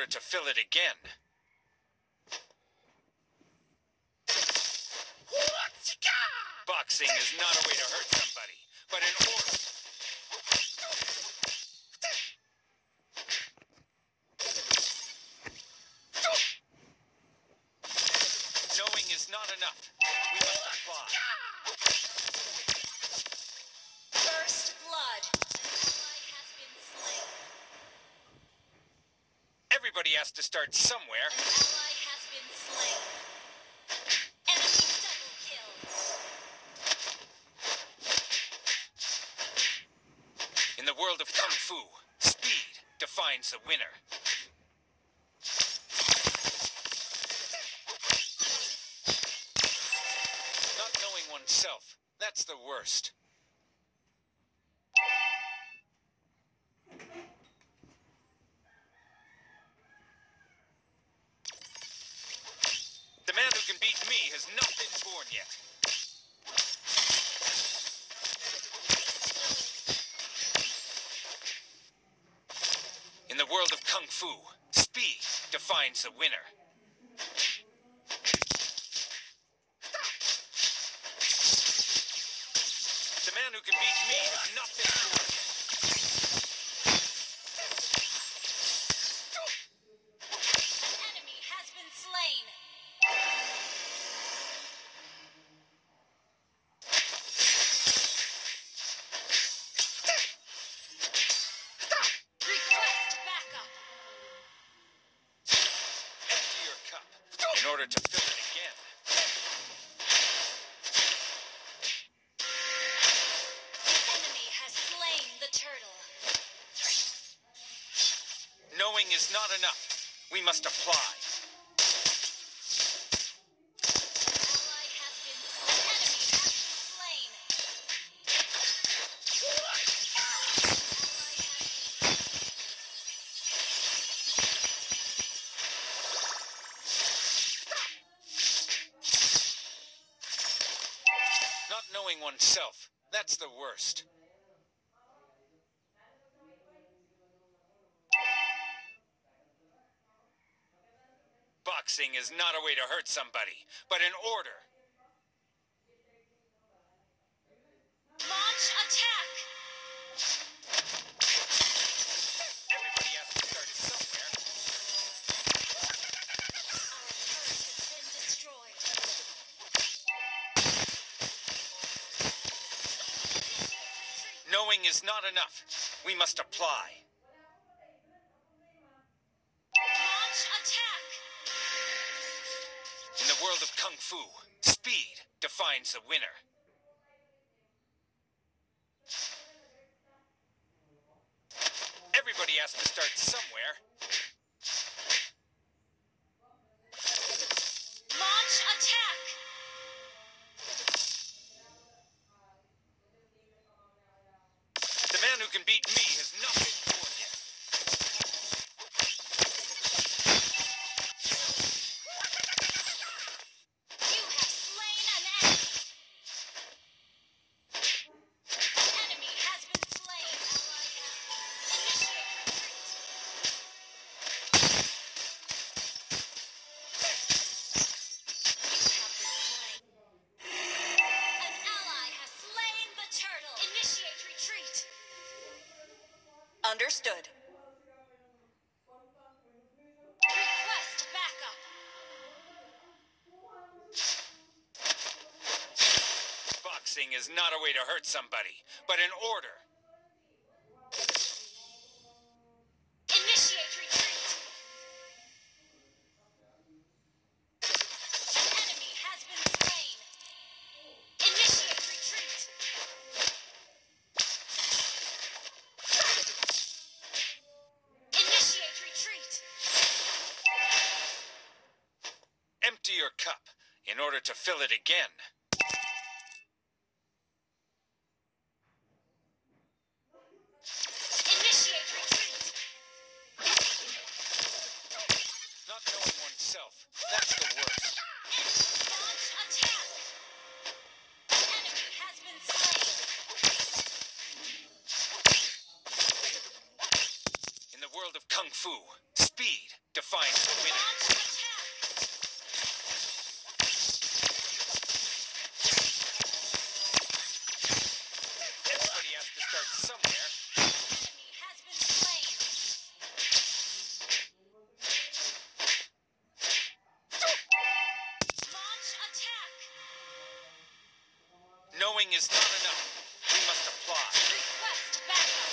to fill it again. Boxing is not a way to hurt somebody, but an order. Knowing is not enough. We must apply. First blood. Ally has been slain. Everybody has to start somewhere. An ally has been slain. Enemy double kill. In the world of Kung Fu, speed defines the winner. Not knowing oneself, that's the worst. The man who can beat me has not been born yet. In the world of Kung Fu, speed defines the winner. The man who can beat me has not been born yet. An enemy has been slain. Request backup. Empty your cup in order to fill it again. Enemy has slain the turtle. Knowing is not enough. We must apply. Ally has been slain. Enemy has been slain. Ally has Not knowing oneself, that's the worst. Boxing is not a way to hurt somebody, but an order. launch attack. Everybody has to start somewhere. Our turret has been destroyed. Knowing is not enough. We must apply. Launch attack. In the world of Kung Fu, speed defines the winner. Everybody has to start somewhere. Launch attack. The man who can beat me has not been born yet. You have slain an enemy. An enemy has been slain. Initiate retreat. You have been slain. An ally has slain the turtle. Initiate retreat. Understood. Request backup. Boxing is not a way to hurt somebody, but an order. Initiate retreat. An enemy has been slain. Initiate retreat. Initiate retreat. Empty your cup in order to fill it again. Initiate retreat. Not knowing oneself, that's the worst. Launch attack. Enemy has been slain. In the world of Kung Fu, speed defines Knowing is not enough. We must apply. Request backup.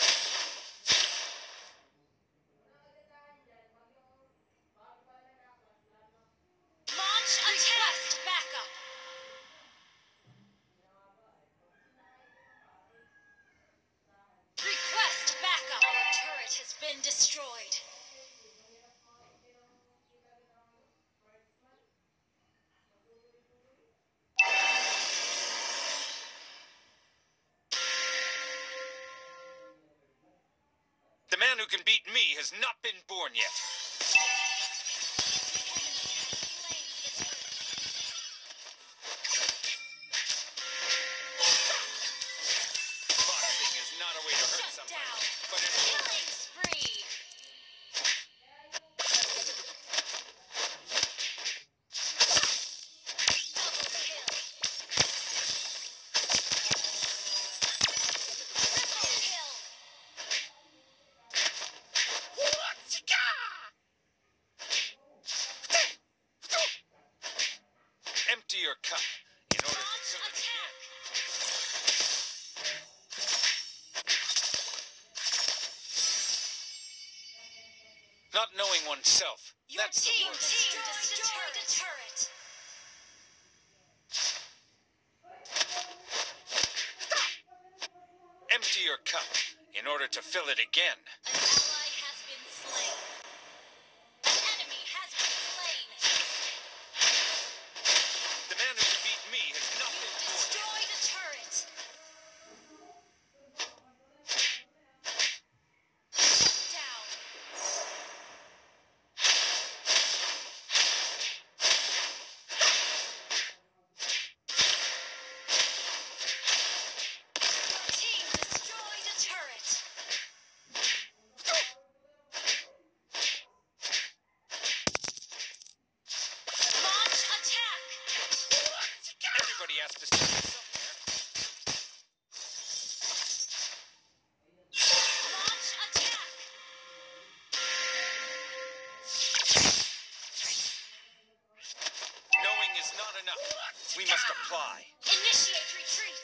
Launch attack. Request backup. Request backup. Our turret has been destroyed. The man who can beat me has not been born yet. Boxing is not a way to hurt Shut someone, down. but it Killing spree. Double kill. Triple kill. empty your cup in order to Launch fill it attack. again. Not knowing oneself. Your That's the team worst. destroyed the turret. Empty your cup in order to fill it again. An ally has been slain. An enemy has been slain. The man who can beat me has not been born. Destroy the turret. Shut down. Your team destroyed a turret. Launch attack. Everybody has to start somewhere. Launch attack. Knowing is not enough. We must apply. Initiate retreat.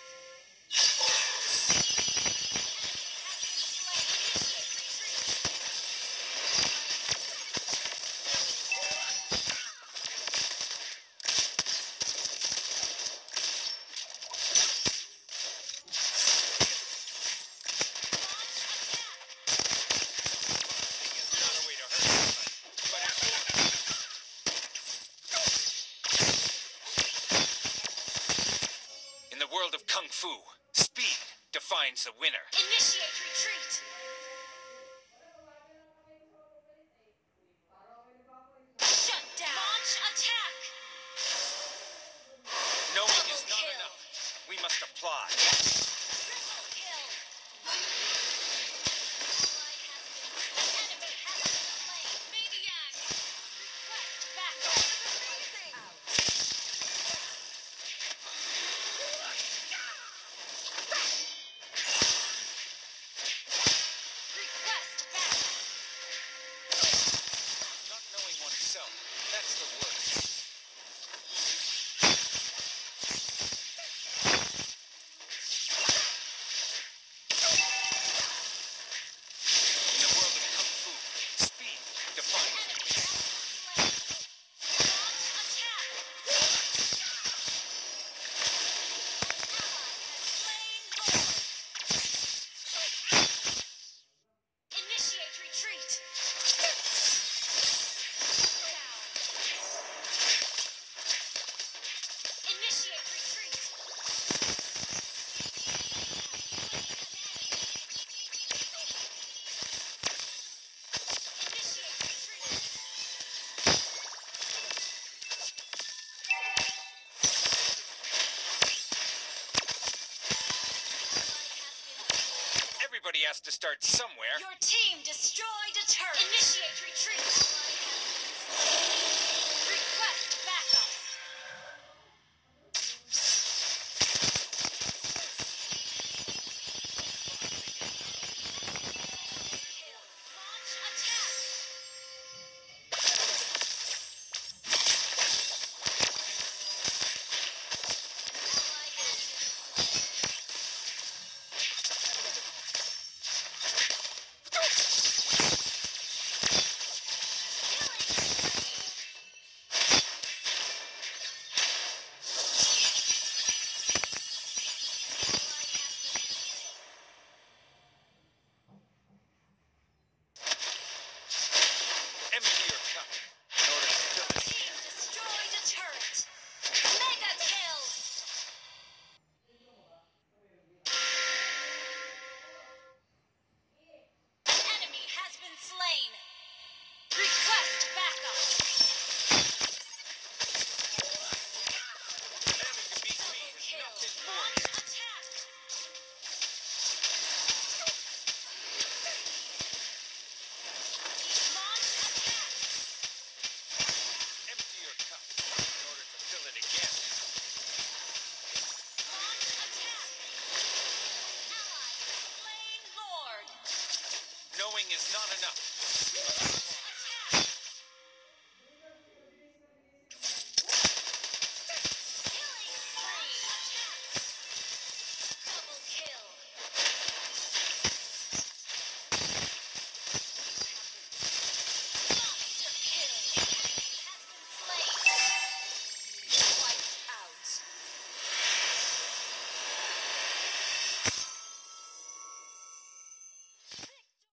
Boxing is not a way to hurt someone, but in the world of Kung Fu, speed defines the winner. Initiate retreat. Shut down. Launch attack. Knowing is Double not kill. enough. We must apply. Triple kill. An enemy has been slain. Maniac. Request backup. Request backup. Not knowing oneself, that's the worst. In the world of Kung Fu, speed defines the Enemy winner. has been slain. Launch attack. Ally has slain Lord. Initiate retreat. Down. Initiate retreat. Initiate retreat. Everybody has to start somewhere. Your team destroyed a turret. Initiate retreat.